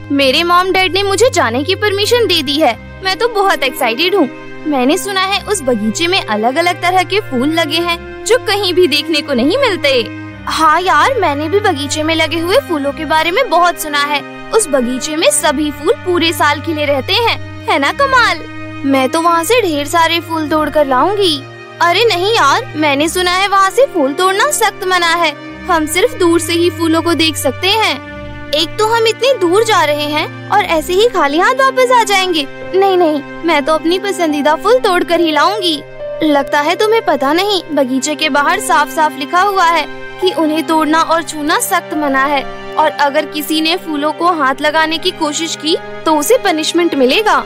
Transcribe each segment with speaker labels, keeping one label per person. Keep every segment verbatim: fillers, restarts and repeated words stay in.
Speaker 1: मेरे mom dad ने मुझे जाने की परमिशन दे दी है। मैं तो बहुत एक्साइटेड हूँ। मैंने सुना है उस बगीचे में अलग अलग तरह के फूल लगे हैं जो कहीं भी देखने को नहीं मिलते। हाँ यार, मैंने भी बगीचे में लगे हुए फूलों के बारे में बहुत सुना है। उस बगीचे में सभी फूल पूरे साल खिले रहते हैं, है ना कमाल? मैं तो वहाँ से ढेर सारे फूल तोड़ कर लाऊंगी। अरे नहीं यार, मैंने सुना है वहाँ से फूल तोड़ना सख्त मना है। हम सिर्फ दूर से ही फूलों को देख सकते हैं। एक तो हम इतनी दूर जा रहे हैं और ऐसे ही खाली हाथ वापस आ जाएंगे। नहीं नहीं, मैं तो अपनी पसंदीदा फूल तोड़ कर ही लाऊंगी। लगता है तुम्हें पता नहीं, बगीचे के बाहर साफ साफ लिखा हुआ है कि उन्हें तोड़ना और छूना सख्त मना है, और अगर किसी ने फूलों को हाथ लगाने की कोशिश की तो उसे पनिशमेंट मिलेगा।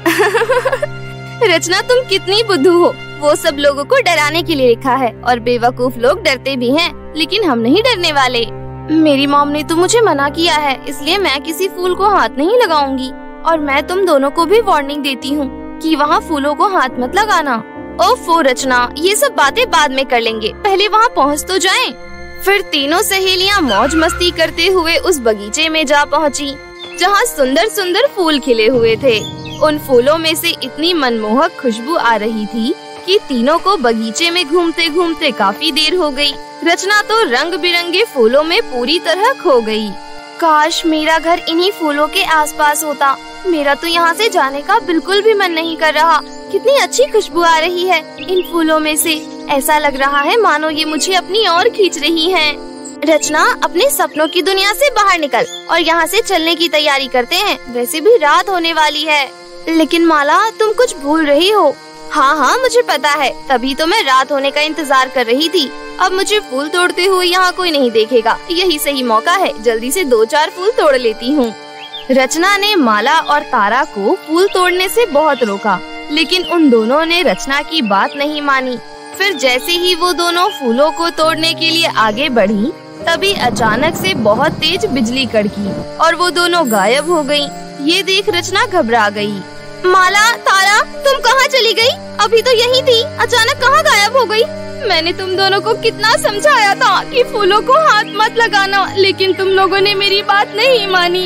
Speaker 1: रचना, तुम कितनी बुद्धू हो। वो सब लोगों को डराने के लिए लिखा है और बेवकूफ लोग डरते भी हैं, लेकिन हम नहीं डरने वाले। मेरी मॉम ने तो मुझे मना किया है, इसलिए मैं किसी फूल को हाथ नहीं लगाऊंगी। और मैं तुम दोनों को भी वार्निंग देती हूँ कि वहाँ फूलों को हाथ मत लगाना। ओफो रचना, ये सब बातें बाद में कर लेंगे, पहले वहाँ पहुँच तो जाएं। फिर तीनों सहेलियाँ मौज मस्ती करते हुए उस बगीचे में जा पहुँची जहाँ सुंदर सुंदर फूल खिले हुए थे। उन फूलों में से इतनी मनमोहक खुशबू आ रही थी कि तीनों को बगीचे में घूमते घूमते काफी देर हो गई। रचना तो रंग बिरंगे फूलों में पूरी तरह खो गई। काश मेरा घर इन्हीं फूलों के आसपास होता। मेरा तो यहाँ से जाने का बिल्कुल भी मन नहीं कर रहा। कितनी अच्छी खुशबू आ रही है इन फूलों में से। ऐसा लग रहा है मानो ये मुझे अपनी ओर खींच रही हैं। रचना, अपने सपनों की दुनिया से बाहर निकल और यहाँ से चलने की तैयारी करते हैं। वैसे भी रात होने वाली है। लेकिन माला, तुम कुछ भूल रही हो। हाँ हाँ, मुझे पता है, तभी तो मैं रात होने का इंतजार कर रही थी। अब मुझे फूल तोड़ते हुए यहाँ कोई नहीं देखेगा। यही सही मौका है, जल्दी से दो चार फूल तोड़ लेती हूँ। रचना ने माला और तारा को फूल तोड़ने से बहुत रोका, लेकिन उन दोनों ने रचना की बात नहीं मानी। फिर जैसे ही वो दोनों फूलों को तोड़ने के लिए आगे बढ़ी, तभी अचानक से बहुत तेज बिजली कड़की और वो दोनों गायब हो गयी। ये देख रचना घबरा गई। माला, तारा, तुम कहाँ चली गई? अभी तो यहीं थी, अचानक कहाँ गायब हो गई? मैंने तुम दोनों को कितना समझाया था कि फूलों को हाथ मत लगाना, लेकिन तुम लोगों ने मेरी बात नहीं मानी।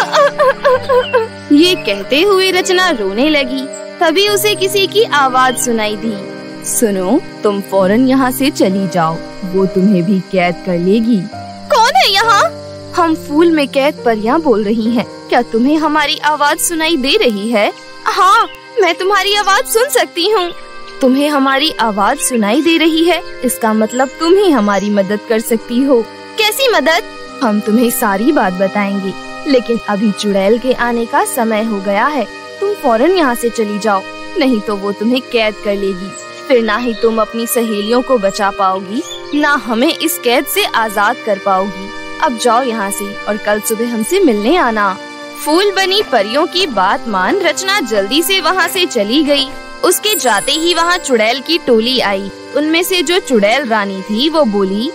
Speaker 1: ये कहते हुए रचना रोने लगी। तभी उसे किसी की आवाज सुनाई दी। सुनो, तुम फौरन यहाँ से चली जाओ, वो तुम्हें भी कैद कर लेगी। कौन है यहाँ? हम फूल में कैद परियां बोल रही हैं। क्या तुम्हें हमारी आवाज सुनाई दे रही है? हाँ, मैं तुम्हारी आवाज सुन सकती हूँ। तुम्हें हमारी आवाज सुनाई दे रही है, इसका मतलब तुम ही हमारी मदद कर सकती हो। कैसी मदद? हम तुम्हें सारी बात बताएंगे, लेकिन अभी चुड़ैल के आने का समय हो गया है। तुम फौरन यहाँ से चली जाओ, नहीं तो वो तुम्हें कैद कर लेगी। फिर ना ही तुम अपनी सहेलियों को बचा पाओगी, ना हमें इस कैद से आजाद कर पाओगी। अब जाओ यहाँ से और कल सुबह हमसे मिलने आना। फूल बनी परियों की बात मान रचना जल्दी से वहाँ से चली गई। उसके जाते ही वहाँ चुड़ैल की टोली आई। उनमें से जो चुड़ैल रानी थी वो बोली,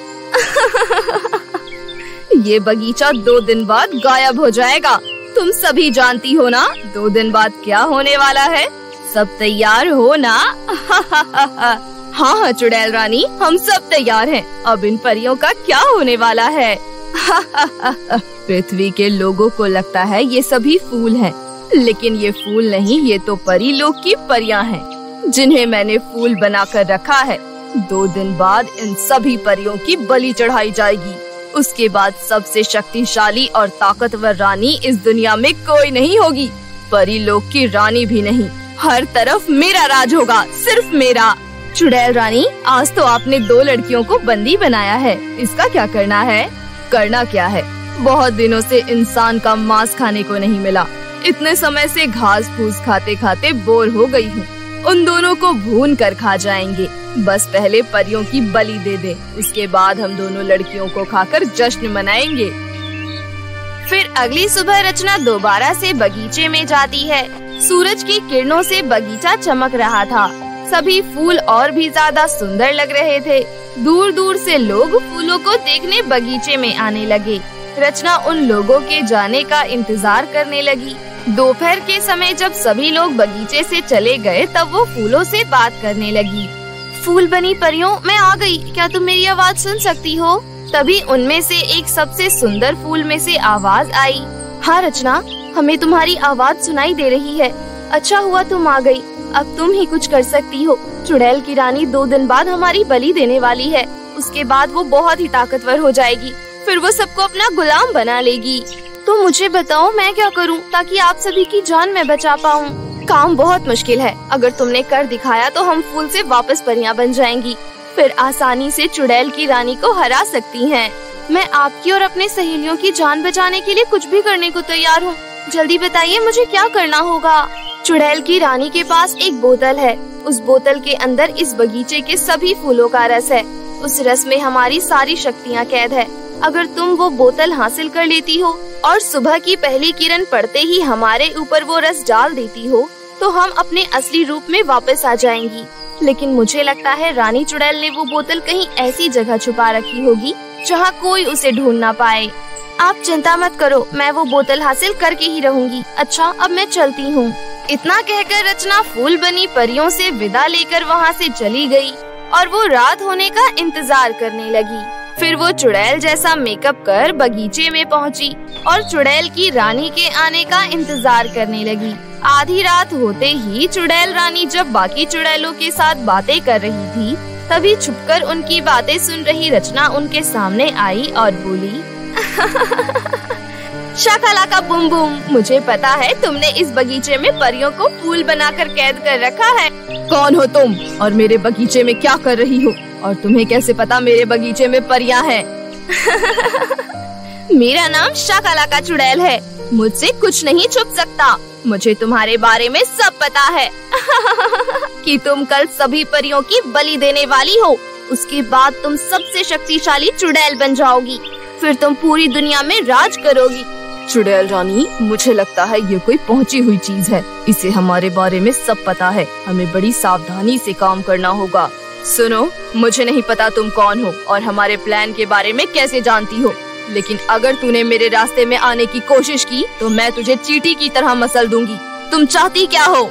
Speaker 1: ये बगीचा दो दिन बाद गायब हो जाएगा। तुम सभी जानती हो ना दो दिन बाद क्या होने वाला है। सब तैयार हो ना? हाँ हाँ चुड़ैल रानी, हम सब तैयार हैं। अब इन परियों का क्या होने वाला है? पृथ्वी के लोगों को लगता है ये सभी फूल हैं, लेकिन ये फूल नहीं, ये तो परी लोग की परियां हैं, जिन्हें मैंने फूल बनाकर रखा है। दो दिन बाद इन सभी परियों की बलि चढ़ाई जाएगी। उसके बाद सबसे शक्तिशाली और ताकतवर रानी इस दुनिया में कोई नहीं होगी। परी लोग की रानी भी नहीं, हर तरफ मेरा राज होगा, सिर्फ मेरा। चुड़ैल रानी, आज तो आपने दो लड़कियों को बंदी बनाया है, इसका क्या करना है? करना क्या है, बहुत दिनों से इंसान का मांस खाने को नहीं मिला। इतने समय से घास फूस खाते खाते बोर हो गई हूँ। उन दोनों को भून कर खा जाएंगे। बस पहले परियों की बलि दे दे, उसके बाद हम दोनों लड़कियों को खाकर जश्न मनाएंगे। फिर अगली सुबह रचना दोबारा से बगीचे में जाती है। सूरज की किरणों से बगीचा चमक रहा था। सभी फूल और भी ज्यादा सुंदर लग रहे थे। दूर दूर से लोग फूलों को देखने बगीचे में आने लगे। रचना उन लोगों के जाने का इंतजार करने लगी। दोपहर के समय जब सभी लोग बगीचे से चले गए, तब वो फूलों से बात करने लगी। फूल बनी परियों, मैं आ गई, क्या तुम मेरी आवाज सुन सकती हो? तभी उनमें से एक सबसे सुंदर फूल में से आवाज आई। हाँ रचना, हमें तुम्हारी आवाज सुनाई दे रही है। अच्छा हुआ तुम आ गई, अब तुम ही कुछ कर सकती हो। चुड़ैल की रानी दो दिन बाद हमारी बलि देने वाली है। उसके बाद वो बहुत ही ताकतवर हो जाएगी, फिर वो सबको अपना गुलाम बना लेगी। तो मुझे बताओ मैं क्या करूं ताकि आप सभी की जान मैं बचा पाऊं? काम बहुत मुश्किल है, अगर तुमने कर दिखाया तो हम फूल से वापस परियां बन जाएंगी, फिर आसानी से चुड़ैल की रानी को हरा सकती हैं। मैं आपकी और अपने सहेलियों की जान बचाने के लिए कुछ भी करने को तैयार हूँ। जल्दी बताइए मुझे क्या करना होगा। चुड़ैल की रानी के पास एक बोतल है, उस बोतल के अंदर इस बगीचे के सभी फूलों का रस है। उस रस में हमारी सारी शक्तियाँ कैद है। अगर तुम वो बोतल हासिल कर लेती हो और सुबह की पहली किरण पड़ते ही हमारे ऊपर वो रस डाल देती हो तो हम अपने असली रूप में वापस आ जाएंगी। लेकिन मुझे लगता है रानी चुड़ैल ने वो बोतल कहीं ऐसी जगह छुपा रखी होगी जहाँ कोई उसे ढूंढ ना पाए। आप चिंता मत करो, मैं वो बोतल हासिल करके ही रहूंगी। अच्छा अब मैं चलती हूँ। इतना कहकर रचना फूल बनी परियों से विदा लेकर वहाँ से चली गई और वो रात होने का इंतजार करने लगी। फिर वो चुड़ैल जैसा मेकअप कर बगीचे में पहुँची और चुड़ैल की रानी के आने का इंतजार करने लगी। आधी रात होते ही चुड़ैल रानी जब बाकी चुड़ैलों के साथ बातें कर रही थी, तभी छुपकर उनकी बातें सुन रही रचना उनके सामने आई और बोली, शाकालाका बुम बुम, मुझे पता है तुमने इस बगीचे में परियों को फूल बनाकर कैद कर रखा है।
Speaker 2: कौन हो तुम और मेरे बगीचे में क्या कर रही हो, और तुम्हें कैसे पता मेरे बगीचे में परियां हैं?
Speaker 1: मेरा नाम शाकालाका चुड़ैल है, मुझसे कुछ नहीं छुप सकता। मुझे तुम्हारे बारे में सब पता है कि तुम कल सभी परियों की बलि देने वाली हो। उसके बाद तुम सबसे शक्तिशाली चुड़ैल बन जाओगी, फिर तुम पूरी दुनिया में राज करोगी।
Speaker 2: चुड़ैल रानी, मुझे लगता है ये कोई पहुंची हुई चीज है। इसे हमारे बारे में सब पता है, हमें बड़ी सावधानी से काम करना होगा। सुनो, मुझे नहीं पता तुम कौन हो और हमारे प्लान के बारे में कैसे जानती हो, लेकिन अगर तूने मेरे रास्ते में आने की कोशिश की तो मैं तुझे चींटी की तरह मसल दूंगी। तुम चाहती क्या हो?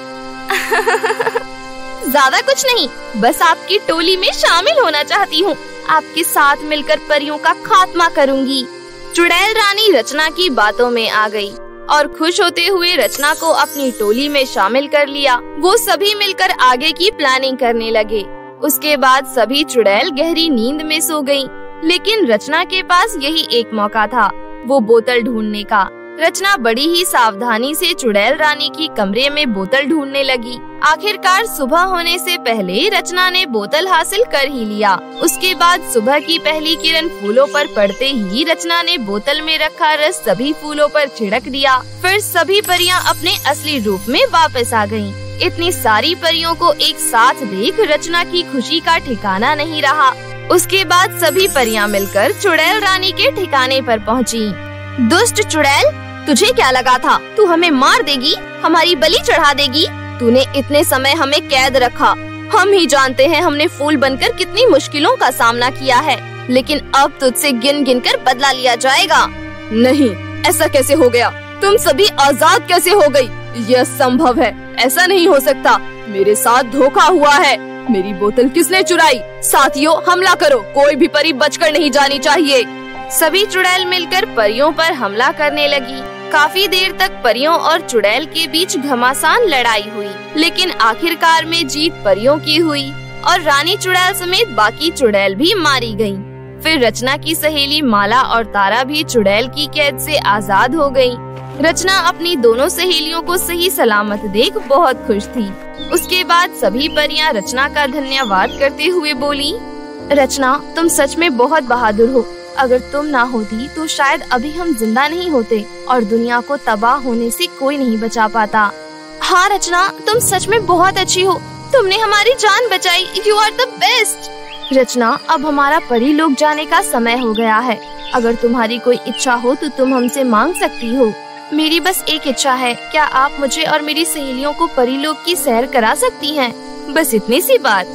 Speaker 1: ज्यादा कुछ नहीं, बस आपकी टोली में शामिल होना चाहती हूँ। आपके साथ मिलकर परियों का खात्मा करूँगी। चुड़ैल रानी रचना की बातों में आ गई और खुश होते हुए रचना को अपनी टोली में शामिल कर लिया। वो सभी मिलकर आगे की प्लानिंग करने लगे। उसके बाद सभी चुड़ैल गहरी नींद में सो गईं। लेकिन रचना के पास यही एक मौका था, वो बोतल ढूंढने का। रचना बड़ी ही सावधानी से चुड़ैल रानी की कमरे में बोतल ढूंढने लगी। आखिरकार सुबह होने से पहले रचना ने बोतल हासिल कर ही लिया। उसके बाद सुबह की पहली किरण फूलों पर पड़ते ही रचना ने बोतल में रखा रस सभी फूलों पर छिड़क दिया। फिर सभी परियां अपने असली रूप में वापस आ गयीं। इतनी सारी परियों को एक साथ देख रचना की खुशी का ठिकाना नहीं रहा। उसके बाद सभी परियां मिलकर चुड़ैल रानी के ठिकाने पर पहुंची। दुष्ट चुड़ैल, तुझे क्या लगा था तू हमें मार देगी, हमारी बलि चढ़ा देगी? तूने इतने समय हमें कैद रखा। हम ही जानते हैं हमने फूल बनकर कितनी मुश्किलों का सामना किया है, लेकिन अब तुझसे गिन गिन कर बदला लिया जाएगा।
Speaker 2: नहीं, ऐसा कैसे हो गया? तुम सभी आजाद कैसे हो गई? यह संभव है, ऐसा नहीं हो सकता। मेरे साथ धोखा हुआ है। मेरी बोतल किसने चुराई? साथियों, हमला करो, कोई भी परी बचकर नहीं जानी चाहिए।
Speaker 1: सभी चुड़ैल मिलकर परियों पर हमला करने लगी। काफी देर तक परियों और चुड़ैल के बीच घमासान लड़ाई हुई, लेकिन आखिरकार में जीत परियों की हुई और रानी चुड़ैल समेत बाकी चुड़ैल भी मारी गयीं। फिर रचना की सहेली माला और तारा भी चुड़ैल की कैद से आजाद हो गयीं। रचना अपनी दोनों सहेलियों को सही सलामत देख बहुत खुश थी। उसके बाद सभी परियां रचना का धन्यवाद करते हुए बोली, रचना, तुम सच में बहुत बहादुर हो। अगर तुम ना होती तो शायद अभी हम जिंदा नहीं होते और दुनिया को तबाह होने से कोई नहीं बचा पाता। हाँ रचना, तुम सच में बहुत अच्छी हो। तुमने हमारी जान बचाई। You are the best. Rachna, अब हमारा परी लोक जाने का समय हो गया है। अगर तुम्हारी कोई इच्छा हो तो तुम हमसे मांग सकती हो। मेरी बस एक इच्छा है, क्या आप मुझे और मेरी सहेलियों को परी लोक की सैर करा सकती हैं? बस इतनी सी बात।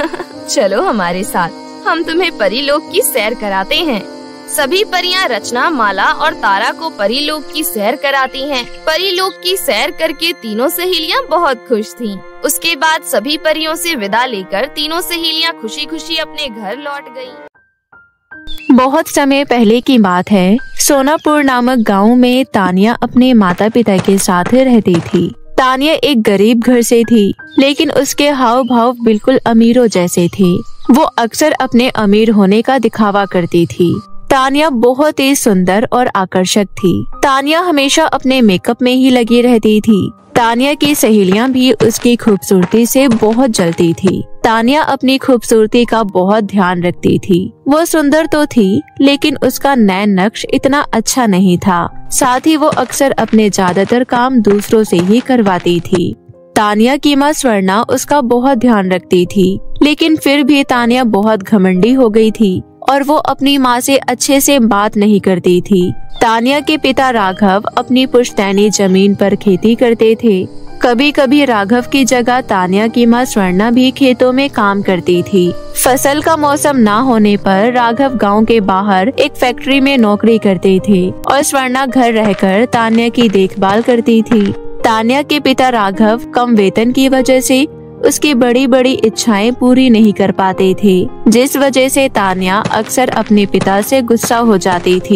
Speaker 1: चलो हमारे साथ, हम तुम्हें परी लोक की सैर कराते हैं। सभी परियां रचना, माला और तारा को परी लोक की सैर कराती हैं। परी लोक की सैर करके तीनों सहेलियां बहुत खुश थीं। उसके बाद सभी परियों से विदा लेकर तीनों सहेलियां खुशी खुशी अपने घर लौट गईं।
Speaker 3: बहुत समय पहले की बात है। सोनापुर नामक गांव में तानिया अपने माता पिता के साथ रहती थी। तानिया एक गरीब घर से थी, लेकिन उसके हाव भाव बिल्कुल अमीरों जैसे थे। वो अक्सर अपने अमीर होने का दिखावा करती थी। तानिया बहुत ही सुंदर और आकर्षक थी। तानिया हमेशा अपने मेकअप में ही लगी रहती थी। तानिया की सहेलियां भी उसकी खूबसूरती से बहुत जलती थी। तानिया अपनी खूबसूरती का बहुत ध्यान रखती थी। वो सुंदर तो थी, लेकिन उसका नैन नक्श इतना अच्छा नहीं था। साथ ही वो अक्सर अपने ज्यादातर काम दूसरों से ही करवाती थी। तानिया की माँ स्वर्णा उसका बहुत ध्यान रखती थी, लेकिन फिर भी तानिया बहुत घमंडी हो गई थी और वो अपनी माँ से अच्छे से बात नहीं करती थी। तानिया के पिता राघव अपनी पुश्तैनी जमीन पर खेती करते थे। कभी कभी राघव की जगह तानिया की माँ स्वर्णा भी खेतों में काम करती थी। फसल का मौसम ना होने पर राघव गांव के बाहर एक फैक्ट्री में नौकरी करते थे और स्वर्णा घर रहकर तानिया की देखभाल करती थी। तानिया के पिता राघव कम वेतन की वजह से उसकी बड़ी बड़ी इच्छाएं पूरी नहीं कर पाते थे, जिस वजह से तानिया अक्सर अपने पिता से गुस्सा हो जाती थी।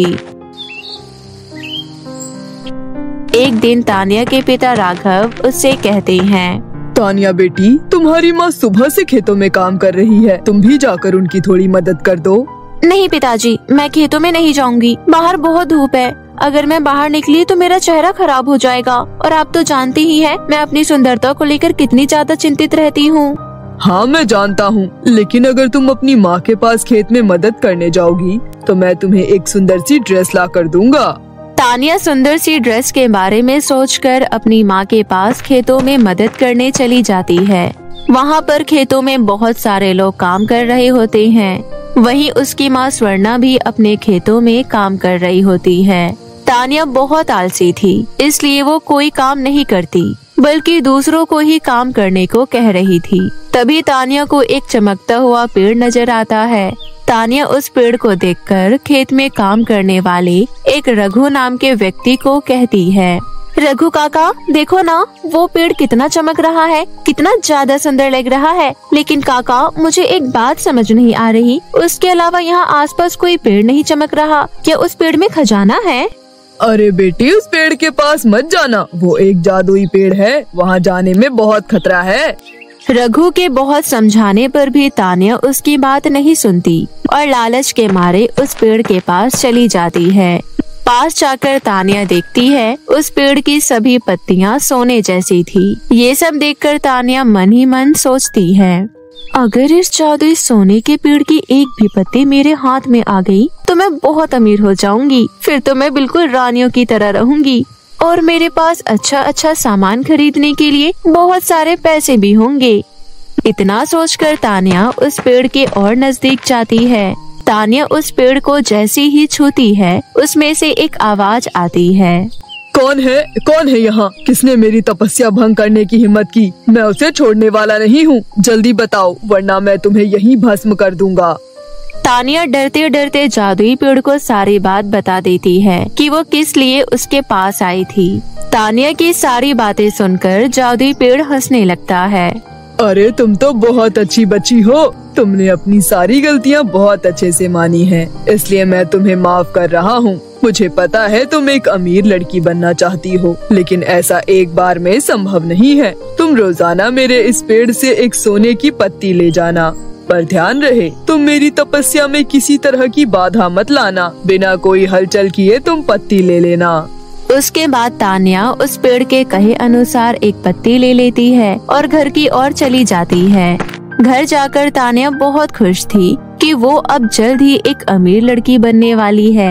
Speaker 3: एक दिन तानिया के पिता राघव उससे कहते हैं,
Speaker 4: तानिया बेटी, तुम्हारी माँ सुबह से खेतों में काम कर रही है, तुम भी जाकर उनकी थोड़ी मदद कर दो।
Speaker 3: नहीं पिताजी, मैं खेतों में नहीं जाऊंगी। बाहर बहुत धूप है। अगर मैं बाहर निकली तो मेरा चेहरा खराब हो जाएगा, और आप तो जानते ही हैं मैं अपनी सुंदरता को लेकर कितनी ज्यादा चिंतित रहती हूँ।
Speaker 4: हाँ मैं जानता हूँ, लेकिन अगर तुम अपनी माँ के पास खेत में मदद करने जाओगी तो मैं तुम्हें एक सुंदर सी ड्रेस ला कर दूंगा।
Speaker 3: तानिया सुंदर सी ड्रेस के बारे में सोचकर अपनी माँ के पास खेतों में मदद करने चली जाती है। वहाँ पर खेतों में बहुत सारे लोग काम कर रहे होते हैं। वहीं उसकी माँ स्वर्णा भी अपने खेतों में काम कर रही होती है। तानिया बहुत आलसी थी, इसलिए वो कोई काम नहीं करती, बल्कि दूसरों को ही काम करने को कह रही थी। तभी तानिया को एक चमकता हुआ पेड़ नजर आता है। तानिया उस पेड़ को देखकर खेत में काम करने वाले एक रघु नाम के व्यक्ति को कहती है, रघु काका, देखो ना, वो पेड़ कितना चमक रहा है, कितना ज्यादा सुंदर लग रहा है। लेकिन काका, मुझे एक बात समझ नहीं आ रही, उसके अलावा यहाँ आसपास कोई पेड़ नहीं चमक रहा। क्या उस पेड़ में खजाना है?
Speaker 4: अरे बेटी, उस पेड़ के पास मत जाना, वो एक जादुई पेड़ है, वहाँ जाने में बहुत खतरा है।
Speaker 3: रघु के बहुत समझाने पर भी तानिया उसकी बात नहीं सुनती और लालच के मारे उस पेड़ के पास चली जाती है। पास जाकर तानिया देखती है उस पेड़ की सभी पत्तियां सोने जैसी थी। ये सब देखकर तानिया मन ही मन सोचती है, अगर इस जादुई सोने के पेड़ की एक भी पत्ती मेरे हाथ में आ गई तो मैं बहुत अमीर हो जाऊंगी। फिर तो मैं बिल्कुल रानियों की तरह रहूंगी और मेरे पास अच्छा अच्छा सामान खरीदने के लिए बहुत सारे पैसे भी होंगे। इतना सोचकर तानिया उस पेड़ के और नजदीक जाती है। तानिया उस पेड़ को जैसे ही छूती है, उसमें से एक आवाज आती है,
Speaker 4: कौन है कौन है यहाँ? किसने मेरी तपस्या भंग करने की हिम्मत की? मैं उसे छोड़ने वाला नहीं हूँ, जल्दी बताओ, वरना मैं तुम्हें यहीं भस्म कर दूंगा।
Speaker 3: तानिया डरते डरते जादुई पेड़ को सारी बात बता देती है कि वो किस लिए उसके पास आई थी। तानिया की सारी बातें सुनकर जादुई पेड़ हंसने लगता है।
Speaker 4: अरे तुम तो बहुत अच्छी बच्ची हो, तुमने अपनी सारी गलतियाँ बहुत अच्छे से मानी हैं, इसलिए मैं तुम्हें माफ कर रहा हूँ। मुझे पता है तुम एक अमीर लड़की बनना चाहती हो, लेकिन ऐसा एक बार में संभव नहीं है। तुम रोजाना मेरे इस पेड़ से एक सोने की पत्ती ले जाना, पर ध्यान रहे तुम मेरी तपस्या में किसी तरह की बाधा मत लाना। बिना कोई हलचल किए तुम पत्ती ले लेना।
Speaker 3: उसके बाद तानिया उस पेड़ के कहे अनुसार एक पत्ती ले लेती है और घर की ओर चली जाती है। घर जाकर तानिया बहुत खुश थी कि वो अब जल्द ही एक अमीर लड़की बनने वाली है।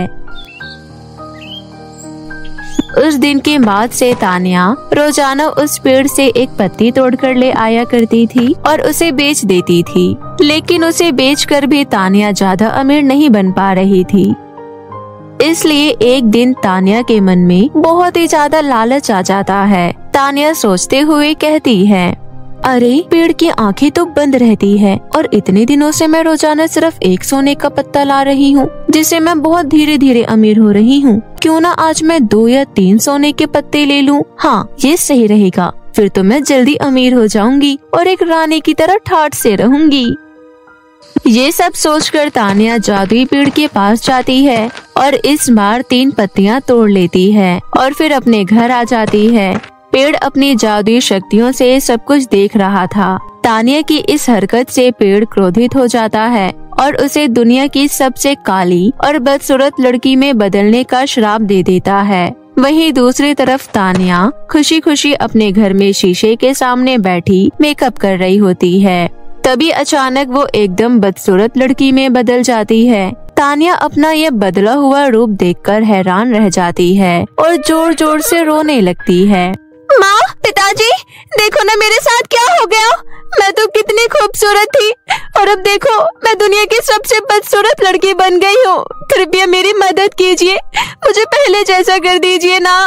Speaker 3: उस दिन के बाद से तानिया रोजाना उस पेड़ से एक पत्ती तोड़कर ले आया करती थी और उसे बेच देती थी। लेकिन उसे बेचकर भी तानिया ज्यादा अमीर नहीं बन पा रही थी। इसलिए एक दिन तानिया के मन में बहुत ही ज्यादा लालच आ जाता है। तानिया सोचते हुए कहती है, अरे पेड़ की आंखें तो बंद रहती है और इतने दिनों से मैं रोजाना सिर्फ एक सोने का पत्ता ला रही हूँ, जिससे मैं बहुत धीरे धीरे अमीर हो रही हूँ। क्यों ना आज मैं दो या तीन सोने के पत्ते ले लूँ। हाँ, ये सही रहेगा, फिर तो मैं जल्दी अमीर हो जाऊंगी और एक रानी की तरह ठाठ से रहूंगी। ये सब सोचकर तानिया जादुई पेड़ के पास जाती है और इस बार तीन पत्तियां तोड़ लेती है और फिर अपने घर आ जाती है। पेड़ अपनी जादुई शक्तियों से सब कुछ देख रहा था। तानिया की इस हरकत से पेड़ क्रोधित हो जाता है और उसे दुनिया की सबसे काली और बदसूरत लड़की में बदलने का श्राप दे देता है। वहीं दूसरी तरफ तानिया खुशी खुशी अपने घर में शीशे के सामने बैठी मेकअप कर रही होती है। तभी अचानक वो एकदम बदसूरत लड़की में बदल जाती है। तानिया अपना ये बदला हुआ रूप देखकर हैरान रह जाती है और जोर जोर से रोने लगती है।
Speaker 2: माँ, पिताजी, देखो ना मेरे साथ क्या हो गया। मैं तो कितनी खूबसूरत थी और अब देखो मैं दुनिया की सबसे बदसूरत लड़की बन गई हूँ। कृपया मेरी मदद कीजिए, मुझे पहले जैसा कर दीजिए ना।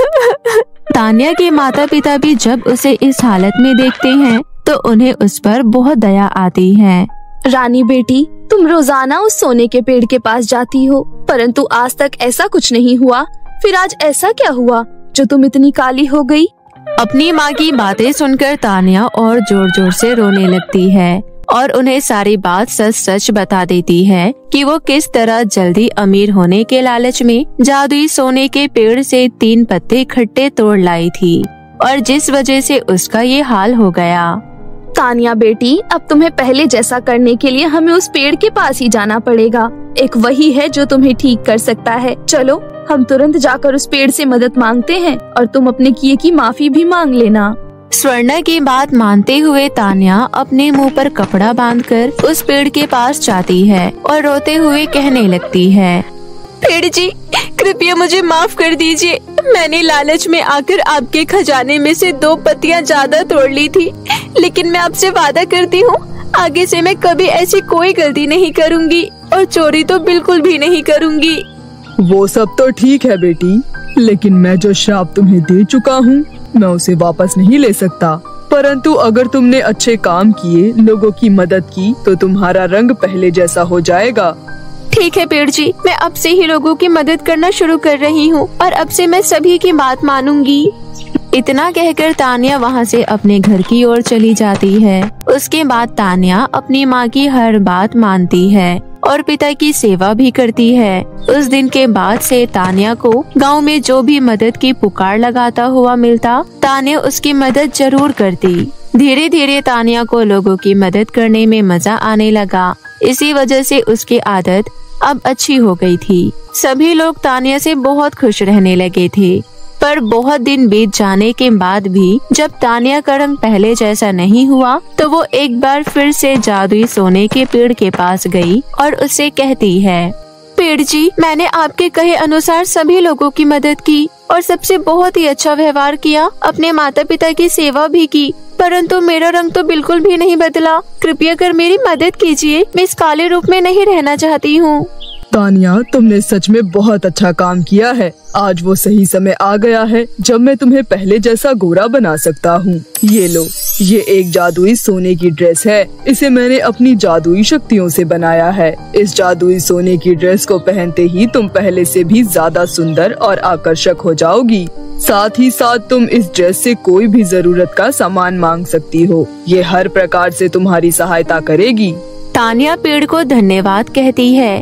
Speaker 3: तानिया के माता पिता भी जब उसे इस हालत में देखते हैं तो उन्हें उस पर बहुत दया आती है।
Speaker 1: रानी बेटी, तुम रोजाना उस सोने के पेड़ के पास जाती हो, परंतु आज तक ऐसा कुछ नहीं हुआ। फिर आज ऐसा क्या हुआ जो तुम इतनी काली हो गई?
Speaker 3: अपनी माँ की बातें सुनकर तानिया और जोर जोर से रोने लगती है और उन्हें सारी बात सच सच बता देती है कि वो किस तरह जल्दी अमीर होने के लालच में जादुई सोने के पेड़ से तीन पत्ते इकट्ठे तोड़ लाई थी और जिस वजह से उसका ये हाल हो गया।
Speaker 1: तानिया बेटी, अब तुम्हें पहले जैसा करने के लिए हमें उस पेड़ के पास ही जाना पड़ेगा। एक वही है जो तुम्हें ठीक कर सकता है। चलो हम तुरंत जाकर उस पेड़ से मदद मांगते हैं और तुम अपने किए की माफी भी मांग लेना।
Speaker 3: स्वर्णा की बात मानते हुए तानिया अपने मुंह पर कपड़ा बांधकर उस पेड़ के पास जाती है और रोते हुए कहने लगती है।
Speaker 2: पेड़ जी, कृपया मुझे माफ कर दीजिए। मैंने लालच में आकर आपके खजाने में से दो पत्तियां ज्यादा तोड़ ली थी, लेकिन मैं आपसे वादा करती हूँ आगे से मैं कभी ऐसी कोई गलती नहीं करूँगी और चोरी तो बिल्कुल भी नहीं करूँगी।
Speaker 4: वो सब तो ठीक है बेटी, लेकिन मैं जो श्राप तुम्हें दे चुका हूँ मैं उसे वापस नहीं ले सकता। परंतु अगर तुमने अच्छे काम किए, लोगों की मदद की, तो तुम्हारा रंग पहले जैसा हो जाएगा।
Speaker 2: ठीक है पेड़ जी, मैं अब से ही लोगों की मदद करना शुरू कर रही हूँ और अब से मैं सभी की बात मानूंगी।
Speaker 3: इतना कहकर तानिया वहाँ से अपने घर की ओर चली जाती है। उसके बाद तानिया अपनी माँ की हर बात मानती है और पिता की सेवा भी करती है। उस दिन के बाद से तानिया को गांव में जो भी मदद की पुकार लगाता हुआ मिलता, तानिया उसकी मदद जरूर करती। धीरे धीरे तानिया को लोगों की मदद करने में मजा आने लगा। इसी वजह से उसकी आदत अब अच्छी हो गई थी। सभी लोग तानिया से बहुत खुश रहने लगे थे। पर बहुत दिन बीत जाने के बाद भी जब तानिया का रंग पहले जैसा नहीं हुआ, तो वो एक बार फिर से जादुई सोने के पेड़ के पास गई और उससे कहती है।
Speaker 2: पेड़ जी, मैंने आपके कहे अनुसार सभी लोगों की मदद की और सबसे बहुत ही अच्छा व्यवहार किया, अपने माता पिता की सेवा भी की, परंतु मेरा रंग तो बिल्कुल भी नहीं बदला। कृपया कर मेरी मदद कीजिए, मैं इस काले रूप में नहीं रहना चाहती हूँ।
Speaker 4: तानिया, तुमने सच में बहुत अच्छा काम किया है। आज वो सही समय आ गया है जब मैं तुम्हें पहले जैसा गोरा बना सकता हूँ। ये लो, ये एक जादुई सोने की ड्रेस है। इसे मैंने अपनी जादुई शक्तियों से बनाया है। इस जादुई सोने की ड्रेस को पहनते ही तुम पहले से भी ज्यादा सुंदर और आकर्षक हो जाओगी। साथ ही साथ तुम इस ड्रेस से कोई भी जरूरत का सामान मांग सकती हो। ये हर प्रकार से तुम्हारी सहायता करेगी।
Speaker 3: तानिया पेड़ को धन्यवाद कहती है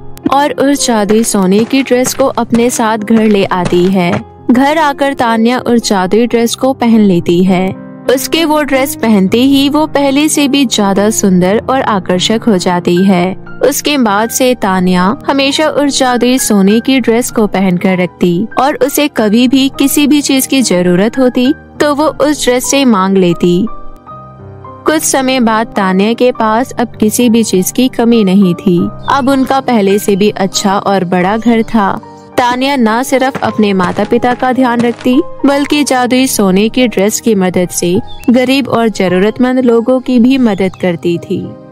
Speaker 3: और उस जादुई सोने की ड्रेस को अपने साथ घर ले आती है। घर आकर तानिया उस जादुई ड्रेस को पहन लेती है। उसके वो ड्रेस पहनते ही वो पहले से भी ज्यादा सुंदर और आकर्षक हो जाती है। उसके बाद से तानिया हमेशा उस जादुई सोने की ड्रेस को पहन कर रखती और उसे कभी भी किसी भी चीज की जरूरत होती तो वो उस ड्रेस से मांग लेती। कुछ समय बाद तानिया के पास अब किसी भी चीज की कमी नहीं थी। अब उनका पहले से भी अच्छा और बड़ा घर था। तानिया न सिर्फ अपने माता पिता का ध्यान रखती, बल्कि जादुई सोने की ड्रेस की मदद से गरीब और जरूरतमंद लोगों की भी मदद करती थी।